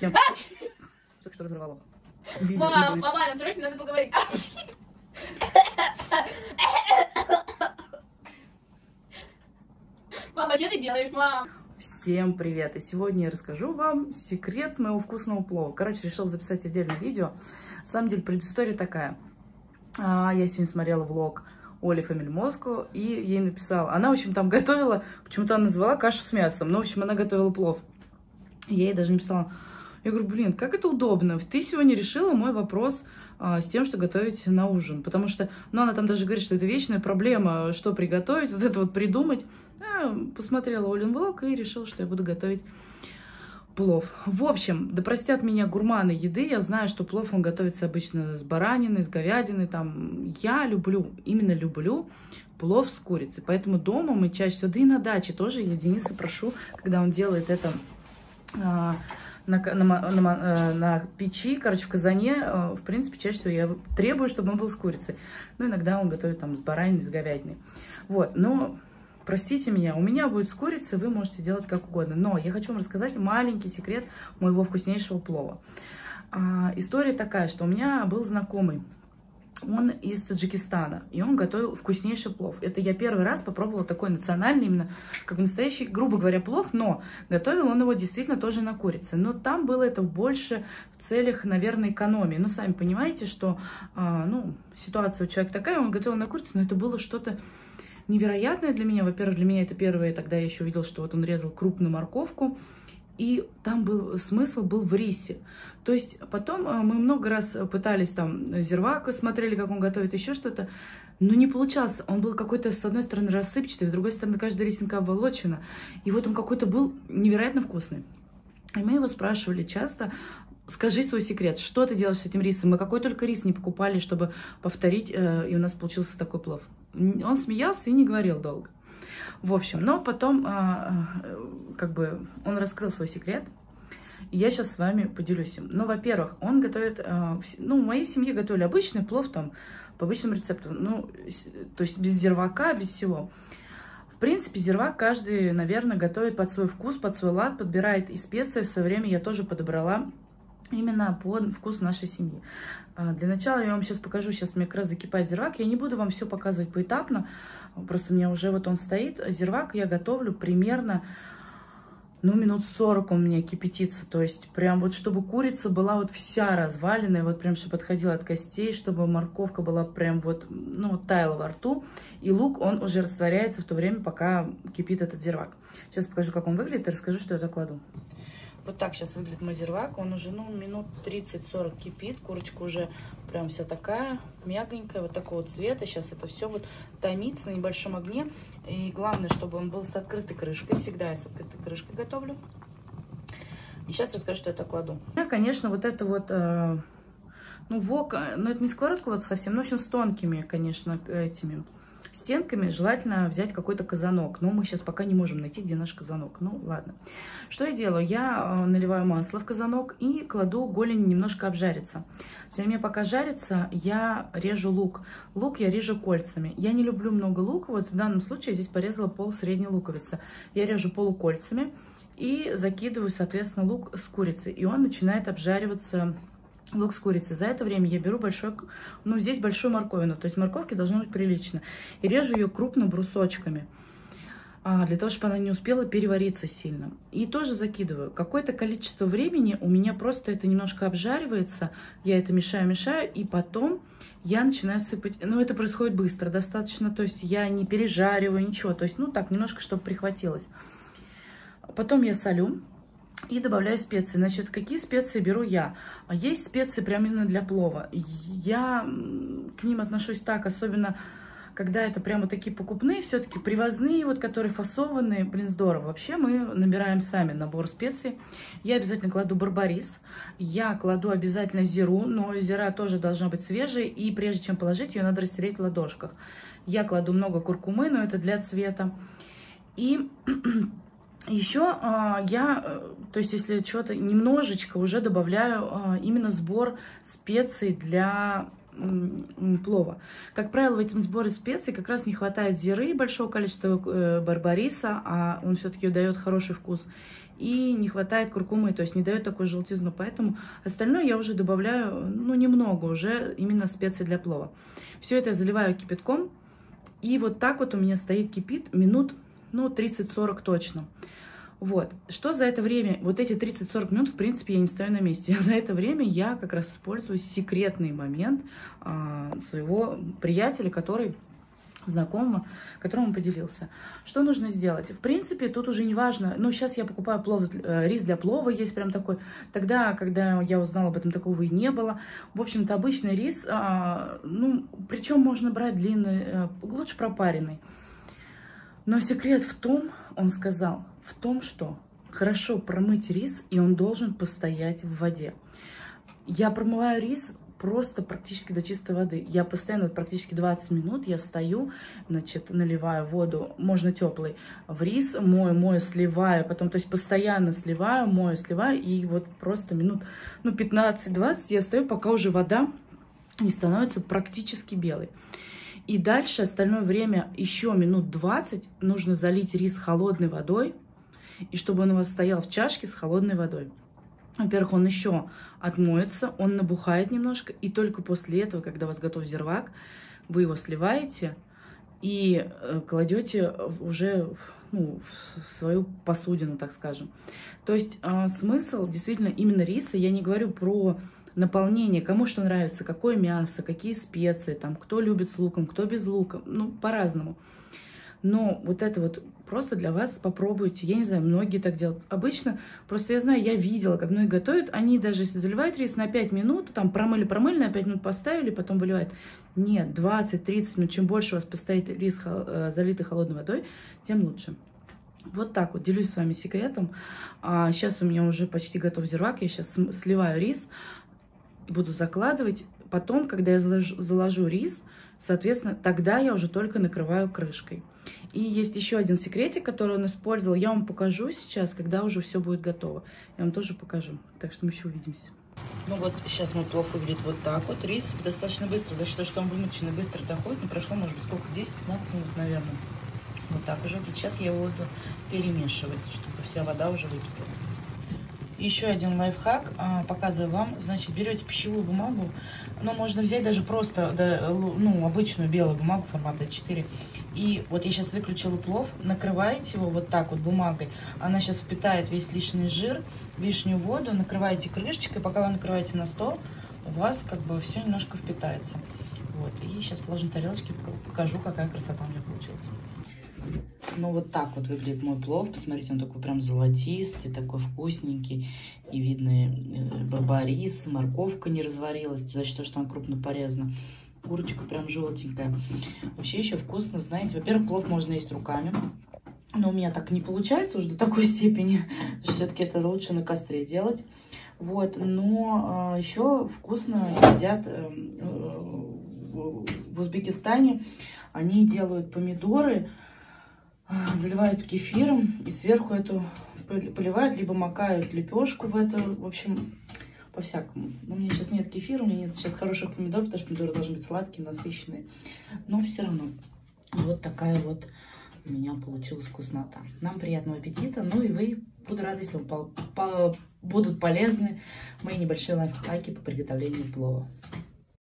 Всем... Только что разорвало. Мам, мама, нам срочно надо поговорить. Мама, что ты делаешь, мам? Всем привет! И сегодня я расскажу вам секрет моего вкусного плова. Короче, решила записать отдельное видео. На самом деле, предыстория такая. Я сегодня смотрела влог Оли Family Moscow и ей написала. Она, в общем, там готовила, почему-то она назвала кашу с мясом, но, в общем, она готовила плов. Я ей даже написала. Я говорю, блин, как это удобно. Ты сегодня решила мой вопрос с тем, что готовить на ужин. Потому что, ну, она там даже говорит, что это вечная проблема, что приготовить, вот это вот придумать. Посмотрела Олин влог и решила, что я буду готовить плов. В общем, да простят меня гурманы еды, я знаю, что плов, он готовится обычно с бараниной, с говядиной, там. Я люблю, именно люблю плов с курицей. Поэтому дома мы чаще всего, да и на даче тоже, я Дениса прошу, когда он делает это на печи, короче, в казане, в принципе, чаще всего я требую, чтобы он был с курицей. Ну, иногда он готовит там с бараниной, с говядиной. Вот, но... Простите меня, у меня будет с курицей, вы можете делать как угодно. Но я хочу вам рассказать маленький секрет моего вкуснейшего плова. История такая, что у меня был знакомый, он из Таджикистана, и он готовил вкуснейший плов. Это я первый раз попробовала такой национальный, именно как настоящий, грубо говоря, плов, но готовил он его действительно тоже на курице. Но там было это больше в целях, наверное, экономии. Ну, сами понимаете, что ситуация у человека такая, он готовил на курице, но это было что-то невероятное для меня. Во-первых, для меня это первое, тогда я еще увидела, что вот он резал крупную морковку, и там был смысл был в рисе. То есть потом мы много раз пытались там зирвак, смотрели, как он готовит, еще что-то, но не получалось. Он был какой-то, с одной стороны, рассыпчатый, с другой стороны, каждая рисинка оболочена. И вот он какой-то был невероятно вкусный. И мы его спрашивали часто: скажи свой секрет, что ты делаешь с этим рисом? Мы какой только рис не покупали, чтобы повторить, и у нас получился такой плов. Он смеялся и не говорил долго. В общем, но потом, как бы, он раскрыл свой секрет, и я сейчас с вами поделюсь им. Ну, во-первых, он готовит, в моей семье готовили обычный плов, там, по обычному рецепту, то есть без зирвака, без всего. В принципе, зирвак каждый, наверное, готовит под свой вкус, под свой лад, подбирает и специи. В свое время я тоже подобрала именно под вкус нашей семьи. Для начала я вам сейчас покажу, сейчас у меня как раз закипает зирвак. Я не буду вам все показывать поэтапно, просто у меня уже вот он стоит. Зирвак я готовлю примерно, минут 40 у меня кипятится. То есть прям вот, чтобы курица была вот вся разваленная, вот прям, чтобы отходила от костей, чтобы морковка была прям вот, таяла во рту. И лук, он уже растворяется в то время, пока кипит этот зирвак. Сейчас покажу, как он выглядит, и расскажу, что я туда кладу. Вот так сейчас выглядит мой зирвак. Он уже, минут 30-40 кипит. Курочка уже прям вся такая мягонькая, вот такого цвета. Сейчас это все вот томится на небольшом огне. И главное, чтобы он был с открытой крышкой. Всегда я с открытой крышкой готовлю. И сейчас расскажу, что я туда кладу. Я, конечно, вот это вот, вок, это не сковородка вот совсем, но, в общем, с тонкими, конечно, этими стенками. Желательно взять какой-то казанок. Но мы сейчас пока не можем найти, где наш казанок. Ну, ладно. Что я делаю? Я наливаю масло в казанок и кладу голень немножко обжариться. Все время пока жарится, я режу лук. Лук я режу кольцами. Я не люблю много лука. Вот в данном случае я здесь порезала пол средней луковицы. Я режу полукольцами и закидываю, соответственно, лук с курицей. И он начинает обжариваться. Лук с курицей. За это время я беру здесь большую морковину. То есть морковки должно быть прилично. И режу ее крупно брусочками. Для того, чтобы она не успела перевариться сильно. И тоже закидываю. Какое-то количество времени у меня просто это немножко обжаривается. Я это мешаю. И потом я начинаю сыпать. Это происходит быстро достаточно. То есть я не пережариваю ничего. То есть, так, немножко, чтобы прихватилось. Потом я солю. И добавляю специи. Значит, какие специи беру я? Есть специи прямо именно для плова. Я к ним отношусь так, особенно когда это прямо такие покупные, все-таки привозные, вот которые фасованные, здорово. Вообще мы набираем сами набор специй. Я обязательно кладу барбарис, я кладу обязательно зиру, но зира тоже должна быть свежей, и прежде чем положить, ее надо растереть в ладошках. Я кладу много куркумы, но это для цвета. И еще то есть если что-то немножечко уже добавляю именно сбор специй для плова. Как правило, в этом сборе специй как раз не хватает зиры, большого количества барбариса, а он все-таки дает хороший вкус. и не хватает куркумы, то есть не дает такую желтизну, поэтому остальное я уже добавляю, ну, немного уже, именно специи для плова. Все это заливаю кипятком, и вот так вот у меня стоит, кипит минут, ну, 30-40 точно. Вот, что за это время, вот эти 30-40 минут, в принципе, я не стою на месте. За это время я как раз использую секретный момент своего приятеля, знакомого, которому поделился. Что нужно сделать? В принципе, тут уже не важно, ну, сейчас я покупаю рис для плова, есть прям такой. Тогда, когда я узнала об этом, такого и не было. В общем-то, обычный рис, ну, причем можно брать длинный, лучше пропаренный. Но секрет в том, он сказал, в том, что хорошо промыть рис, и он должен постоять в воде. Я промываю рис просто практически до чистой воды. Я постоянно, практически 20 минут, я стою, значит, наливаю воду, можно теплый, в рис, мою, сливаю, потом, то есть постоянно сливаю, мою, сливаю, и вот просто минут, ну, 15-20 я стою, пока уже вода не становится практически белой. И дальше остальное время, еще минут 20, нужно залить рис холодной водой, и чтобы он у вас стоял в чашке с холодной водой. Во-первых, он еще отмоется, он набухает немножко, и только после этого, когда у вас готов зирвак, вы его сливаете и кладете уже, ну, в свою посудину, так скажем. То есть смысл действительно именно риса, я не говорю про наполнение, кому что нравится, какое мясо, какие специи, там, кто любит с луком, кто без лука, ну, по-разному. Но вот это вот просто для вас попробуйте. Я не знаю, многие так делают. Обычно, просто я знаю, я видела, как многие готовят, они даже если заливают рис на 5 минут, там промыли, на 5 минут поставили, потом выливают. Нет, 20-30 минут, чем больше у вас постоит рис, залитый холодной водой, тем лучше. Вот так вот, делюсь с вами секретом. Сейчас у меня уже почти готов зирвак, я сейчас сливаю рис, буду закладывать. Потом, когда я заложу рис, соответственно, тогда я уже только накрываю крышкой. И есть еще один секретик, который он использовал. Я вам покажу сейчас, когда уже все будет готово. Я вам тоже покажу. Так что мы еще увидимся. Ну вот, сейчас мой плов выглядит вот так вот. Рис достаточно быстро, за счет, что он вымоченный, быстро доходит. Не прошло, может быть, сколько, 10-15 минут, наверное. Вот так уже. Сейчас я его буду перемешивать, чтобы вся вода уже выкипела. Еще один лайфхак, показываю вам. Значит, берете пищевую бумагу, но можно взять даже просто, ну, обычную белую бумагу формата А4. И вот я сейчас выключила плов, накрываете его вот так вот бумагой. Она сейчас впитает весь лишний жир, лишнюю воду, накрываете крышечкой. Пока вы накрываете на стол, у вас как бы все немножко впитается. Вот, и сейчас положу на тарелочки, покажу, какая красота у меня получилась. Ну, вот так вот выглядит мой плов. Посмотрите, он такой прям золотистый, такой вкусненький. И видно, барбарис, морковка не разварилась, за счет того, что она крупно порезана. Курочка прям желтенькая. Вообще еще вкусно, знаете. Во-первых, плов можно есть руками. Но у меня так не получается уже до такой степени. Все-таки это лучше на костре делать. Вот, но еще вкусно едят в Узбекистане. Они делают помидоры, заливают кефиром и сверху эту поливают, либо макают лепешку в это, в общем, по-всякому. Но у меня сейчас нет кефира, у меня нет сейчас хороших помидор, потому что помидоры должны быть сладкие, насыщенные. Но все равно вот такая вот у меня получилась вкуснота. Нам приятного аппетита, ну и вы, буду рада, если вам будут полезны мои небольшие лайфхаки по приготовлению плова.